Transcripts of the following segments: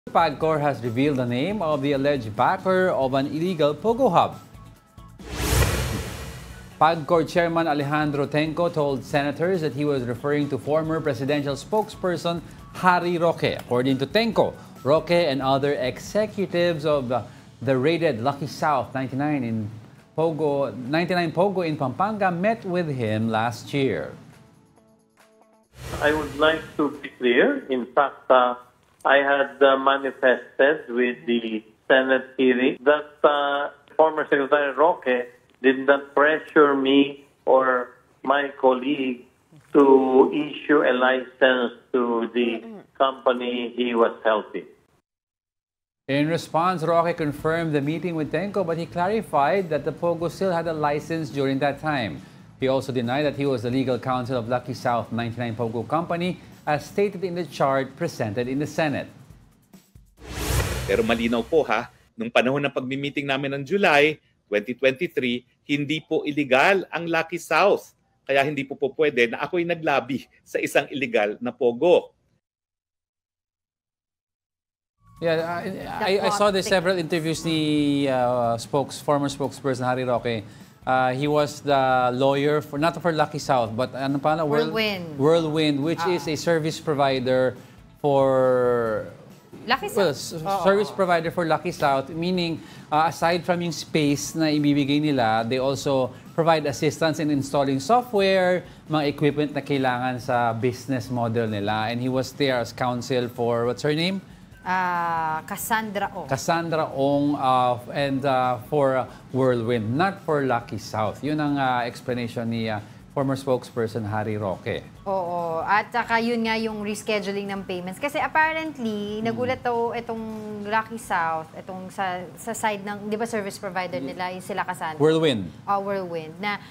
PAGCOR has revealed the name of the alleged backer of an illegal Pogo hub. PAGCOR Chairman Alejandro Tenco told senators that he was referring to former presidential spokesperson Harry Roque. According to Tenco, Roque and other executives of the raided Lucky South 99 Pogo in Pampanga met with him last year. I would like to be clear. In fact, I had manifested with the Senate hearing that former Secretary Roque did not pressure me or my colleague to issue a license to the company he was helping. In response, Roque confirmed the meeting with Tenco, but he clarified that the Pogo still had a license during that time. He also denied that he was the legal counsel of Lucky South 99 Pogo Company, as stated in the chart presented in the Senate. Pero malinaw po nung panahon ng pagmi-meeting namin ng July 2023, hindi po illegal ang Lucky South. Kaya hindi po pwede na ako'y naglabi sa isang illegal na Pogo. Yeah, I saw the several interviews ni former spokesperson Harry Roque. He was the lawyer for not for Lucky South, but ano pa na? Whirlwind, which is a service provider for Lucky South. Service provider for Lucky South, meaning aside from yung space na ibibigay nila, they also provide assistance in installing software, mga equipment na kailangan sa business model nila. And he was there as counsel for, what's her name? Cassandra Ong. Cassandra Ong and for Whirlwind, not for Lucky South. Yun ang explanation ni former spokesperson Harry Roque. Oo. At saka yun nga yung rescheduling ng payments. Kasi apparently, nagulat daw itong Lucky South, itong sa side ng, di ba service provider nila, yung sila Cassandra. Whirlwind. Whirlwind. Na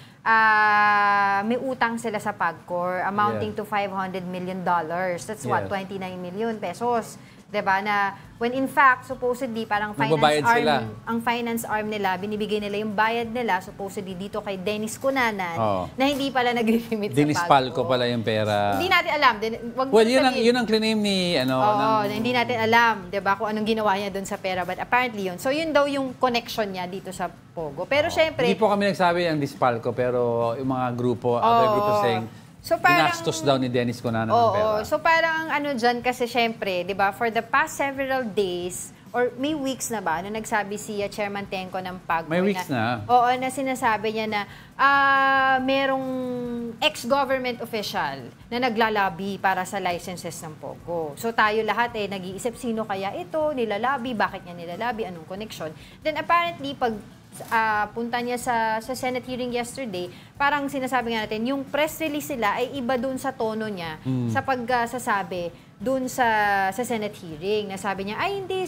may utang sila sa PAGCOR amounting to $500 million. That's what, 29 million pesos. Diba? Na when in fact, supposedly, parang finance arm nila, binibigay nila yung bayad nila, supposedly dito kay Dennis Cunanan, na hindi pala nag-remit sa Dennis Palco pala yung pera. Hindi natin alam. Yun ang claim ni, hindi natin alam, diba, kung anong ginawa niya doon sa pera. But apparently yun. So yun daw yung connection niya dito sa Pogo. Pero syempre, hindi po kami nagsabi ng Dispalco, pero yung mga grupo, other groups saying, so parang, ginastos daw ni Dennis Cunanan ng pera. So parang ano dyan, kasi syempre, di ba, for the past several days, or may weeks na ba, nung nagsabi si Chairman Tenco ng PAGCOR. May weeks na. Oo, na sinasabi niya na merong ex-government official na naglalabi para sa licenses ng Pogo. So tayo lahat nag-iisip, sino kaya ito, nilalabi, bakit niya nilalabi, anong connection. Then apparently, pag punta niya sa Senate hearing yesterday, parang sinasabi nga natin, yung press release nila ay iba dun sa tono niya sa pagsasabi dun sa Senate hearing. Nasabi niya, ay hindi,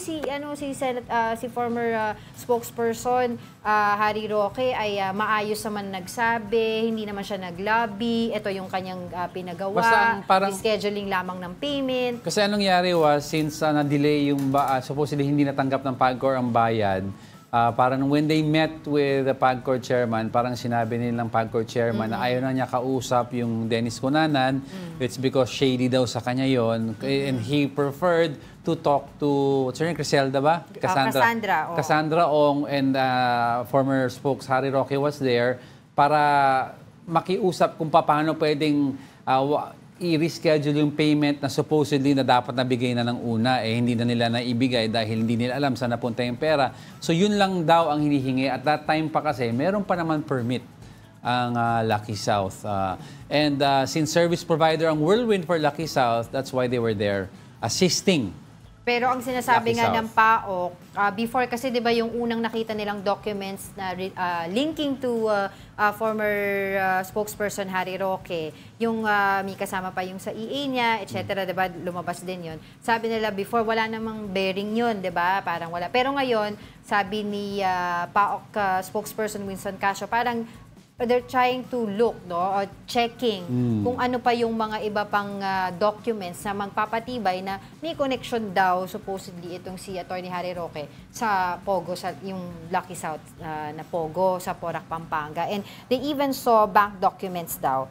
si former spokesperson Harry Roque ay maayos naman nagsabi, hindi naman siya nag-lobby, ito yung kanyang pinagawa, scheduling lamang ng payment. Kasi anong nangyari was, since na-delay yung supposedly hindi natanggap ng PAGCOR ang bayad, parang when they met with the PAGCOR chairman, parang sinabi nilang PAGCOR chairman na ayaw na niya kausap yung Dennis Cunanan. It's because shady daw sa kanya yon, and he preferred to talk to, what's her name, Criselda ba? Cassandra Ong, and former spokes Harry Roque was there para makiusap kung paano pwedeng i-reschedule yung payment na supposedly na dapat nabigay na ng una, hindi na nila naibigay dahil hindi nila alam saan napunta yung pera. So yun lang daw ang hinihingi. At that time pa kasi, meron pa naman permit ang Lucky South. And since service provider ang Whirlwind for Lucky South, that's why they were there assisting. Pero ang sinasabi nga ng PAOK, before kasi 'di ba yung unang nakita nilang documents na linking to former spokesperson Harry Roque, yung may kasama pa yung sa EA niya, etc. 'di ba, lumabas din 'yon. Sabi nila before wala namang bearing 'yon, 'di ba? Parang wala. Pero ngayon, sabi ni PAOK spokesperson Winston Casio, parang they're trying to look, or checking kung ano pa yung mga iba pang documents na magpapatibay na may connection daw supposedly itong si Attorney Harry Roque sa Pogo, sa yung Lucky South na Pogo sa Porac, Pampanga. And they even saw bank documents daw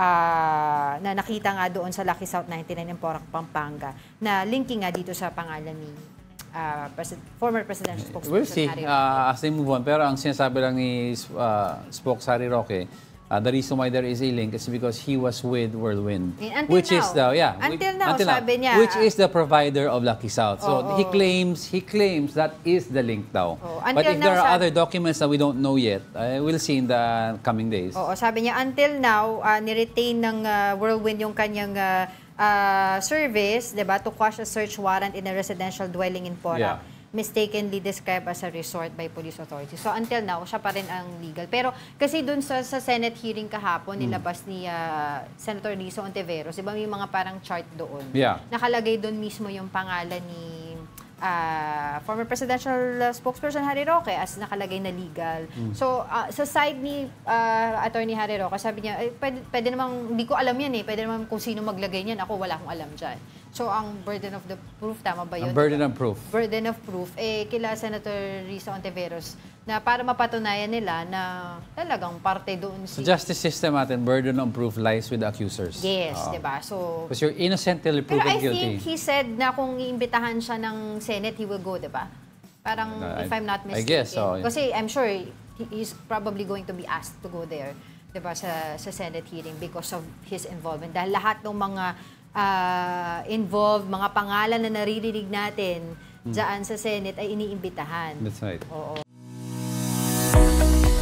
na nakita nga doon sa Lucky South 99 ng Porac, Pampanga na linking nga dito sa pangalan ni former presidential spokesperson We'll see Harry Roque. as they move on. Pero ang sinasabi lang ni Spokes Harry Roque, the reason why there is a link is because he was with Whirlwind. Until which now. is the, Until now, sabi niya. Which is the provider of Lucky South. So Oo. he claims that is the link daw. Oo. But Until if there now, are other documents that we don't know yet, we'll see in the coming days. Oo, sabi niya, until now, niretain ng Whirlwind yung kanyang service, diba, to quash a search warrant in a residential dwelling in Porac. Yeah. Mistakenly described as a resort by police authorities. So until now, siya pa rin ang legal. Pero kasi dun sa Senate hearing kahapon, nilabas ni Senator Risa Ontiveros, diba may mga parang chart doon. Yeah. Nakalagay doon mismo yung pangalan ni former presidential spokesperson Harry Roque as nakalagay na legal. So, sa side ni Attorney Harry Roque, sabi niya, pwede namang, hindi ko alam yan pwede namang kung sino maglagay niyan, ako wala akong alam dyan. So, ang burden of the proof, tama ba yun? Ang burden of proof. Burden of proof, kila Senator Risa Ontiveros, na para mapatunayan nila na talagang parte doon Sa justice system natin, burden of proof lies with the accusers. Yes, diba? So, Because you're innocent till pero proven I guilty. think he said na kung iimbitahan siya ng Senate, he will go, diba? Parang, if I'm not mistaken. I guess so. Kasi I'm sure he's probably going to be asked to go there, diba, sa Senate hearing because of his involvement. Dahil lahat ng mga involved, mga pangalan na naririnig natin dyan sa Senate ay iniimbitahan. That's right. Oo.